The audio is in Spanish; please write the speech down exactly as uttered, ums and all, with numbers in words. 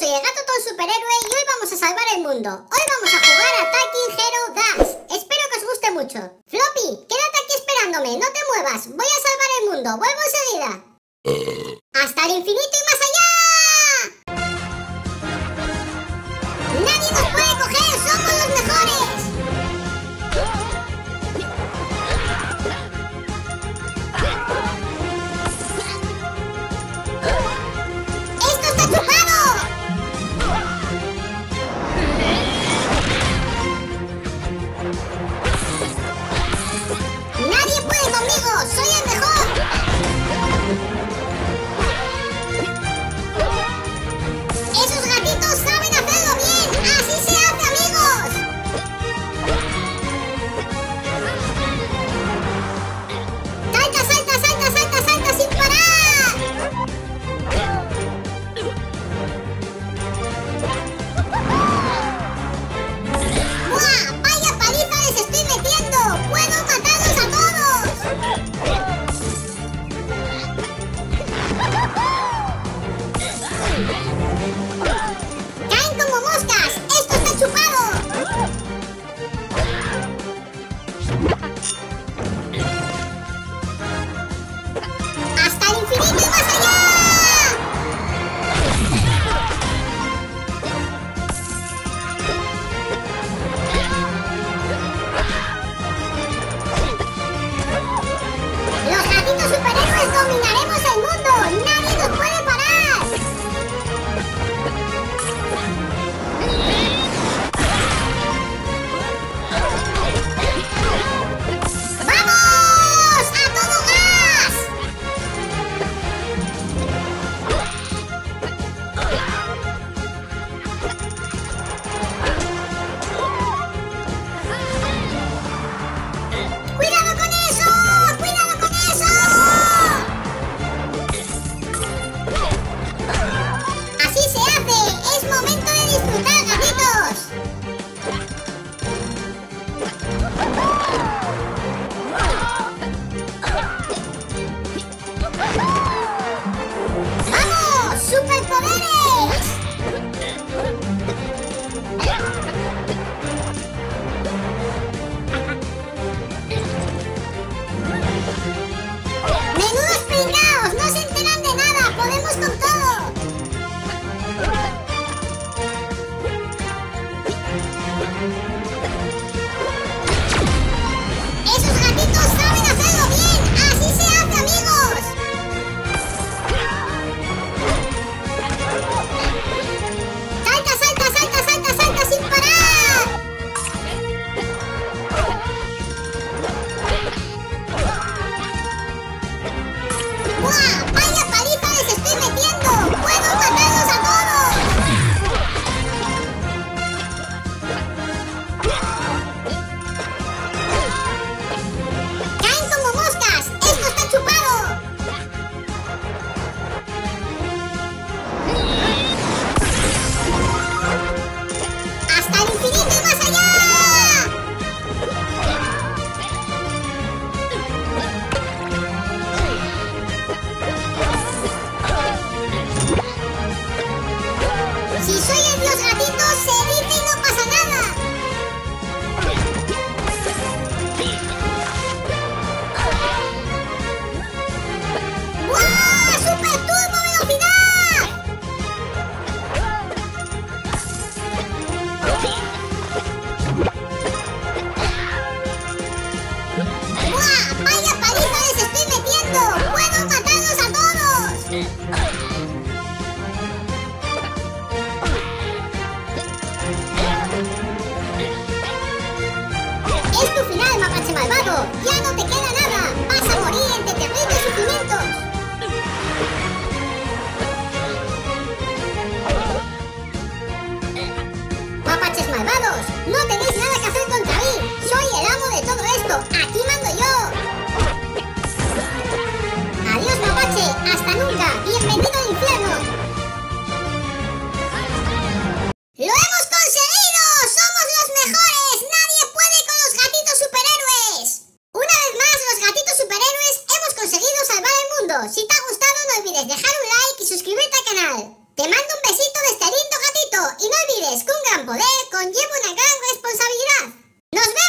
soy el gato Tom Superhéroe y hoy vamos a salvar el mundo. Hoy vamos a jugar a Attacking Hero Dash. Espero que os guste mucho. Floppy, quédate aquí esperándome, no te muevas. Voy a salvar el mundo, vuelvo enseguida. ¡Hasta el infinito y más allá! ¡Nadie nos puede coger! ¡Somos los mejores! ¡Esto está chupado! ¡Nadie puede conmigo! ¡Soy el mejor! ¡Esos gatitos saben hacerlo bien! ¡Así se hace, amigos! ¡Salta, salta, salta, salta, salta sin parar! ¡Buah! ¡Vaya paliza les estoy metiendo! ¡Puedo matarlos a todos! ¡Caen como moscas! ¡Esto está chupado! ¡Hasta el infinito y más allá! ¡Los gatitos superhéroes dominaremos el mundo! ¡Nadie nos puede parar! ¡Vamos! ¡A todo gas! ¡Cuidado con eso! ¡Cuidado con eso! ¡Así se hace! ¡Es momento de disfrutar, gatitos! ¡Vamos! ¡Superpoderes! ¡Menudos pringaos! ¡No se enteran de nada! ¡Podemos con todo! ¡Esos gatitos saben hacerlo bien! ¡Así se hace, amigos! ¡Salta, salta, salta, salta, salta sin parar! ¡Buah! ¡Vaya paliza les estoy metiendo! ¡Puedo matarlos a todos! ¡Caen como moscas! ¡Esto está chupado! ¡Hasta el infinito y más allá! Si soy el dios gatito, se dice y no pasa nada. ¡Guau! ¡Super turbo velocidad! ¡Guau! ¡Vaya paliza les estoy metiendo! ¡Puedo matarlos a todos! ¡Es tu final, mapache malvado! ¡Ya no te queda nada! ¡Vas a morir entre terribles sufrimientos! ¡Mapaches malvados! ¡No tenéis nada que hacer contra mí! ¡Soy el amo de todo esto! ¡Aquí mando yo! ¡Adiós, mapache! ¡Hasta nunca! ¡Bienvenido al infierno! ¡Lo hemos conseguido! ¡Somos los mejores! ¡Nadie puede con los gatitos superhéroes! Una vez más, los gatitos superhéroes hemos conseguido salvar el mundo. Si te ha gustado, no olvides dejar un like y suscribirte al canal. Te mando un besito de este lindo pronto y no olvides que un gran poder conlleva una gran responsabilidad. ¡Nos vemos!